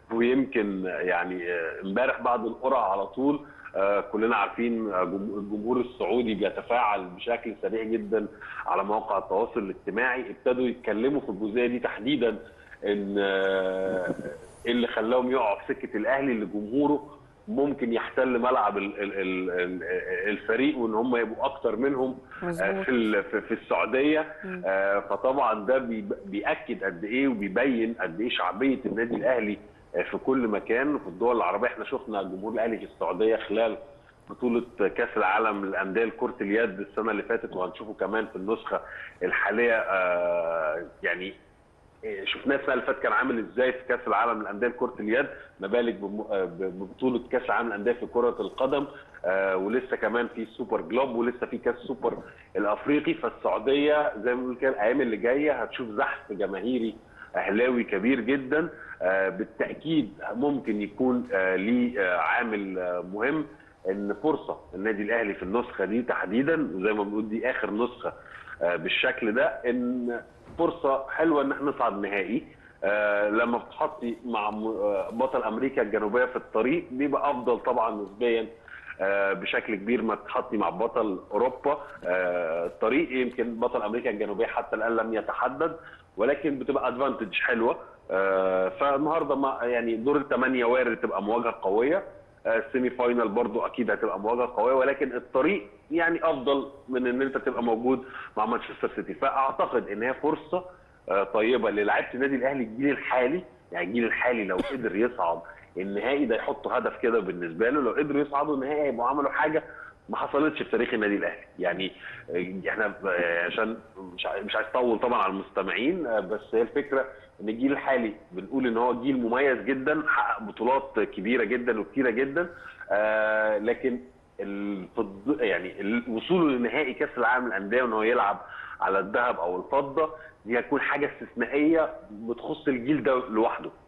ويمكن يعني امبارح بعد القرعه على طول كلنا عارفين الجمهور السعودي بيتفاعل بشكل سريع جدا على مواقع التواصل الاجتماعي. ابتدوا يتكلموا في الجزئيه دي تحديدا، ان إيه اللي خلاهم يقعوا في سكه الاهلي اللي جمهوره ممكن يحتل ملعب الفريق، وان هم يبقوا اكتر منهم مظبوط. في السعوديه. فطبعا ده بياكد قد ايه وبيبين قد ايه شعبيه النادي الاهلي في كل مكان وفي الدول العربيه. احنا شفنا جمهور الاهلي في السعوديه خلال بطوله كاس العالم للانديه لكره اليد السنه اللي فاتت، وهنشوفه كمان في النسخه الحاليه. يعني شفناه السنه اللي فاتت كان عامل ازاي في كاس العالم للانديه لكره اليد، ما بالك ببطوله كاس العالم للانديه في كره القدم. ولسه كمان في سوبر جلوب، ولسه في كاس سوبر الافريقي. فالسعوديه زي ما بنقول كده الايام اللي جايه هتشوف زحف جماهيري اهلاوي كبير جدا. بالتاكيد ممكن يكون ليه عامل مهم، ان فرصه النادي الاهلي في النسخه دي تحديدا، وزي ما بنقول دي اخر نسخه بالشكل ده، ان فرصه حلوه ان احنا نصعد نهائي. لما بتحطي مع بطل امريكا الجنوبيه في الطريق بيبقى افضل طبعا نسبيا بشكل كبير ما تحطي مع بطل اوروبا الطريق. يمكن بطل امريكا الجنوبيه حتى الان لم يتحدد، ولكن بتبقى ادفانتج حلوه. فالنهارده يعني دور الثمانيه وارد تبقى مواجهه قويه. السيمي فاينال برضو اكيد هتبقى مواجهه قويه، ولكن الطريق يعني افضل من ان انت تبقى موجود مع مانشستر سيتي. فاعتقد ان هي فرصه طيبه للاعيبه النادي الاهلي الجيل الحالي. يعني الجيل الحالي لو قدر يصعد النهائي ده يحطوا هدف كده بالنسبه له، لو قدروا يصعدوا النهائي هيبقوا عملوا حاجه ما حصلتش في تاريخ النادي الاهلي. يعني احنا عشان مش عايز اطول طبعا على المستمعين، بس هي الفكره ان الجيل الحالي بنقول ان هو جيل مميز جدا، حقق بطولات كبيره جدا وكتيره جدا. لكن يعني وصوله لنهائي كاس العالم للانديه وان هو يلعب على الذهب او الفضه دي هتكون حاجه استثنائيه بتخص الجيل ده لوحده.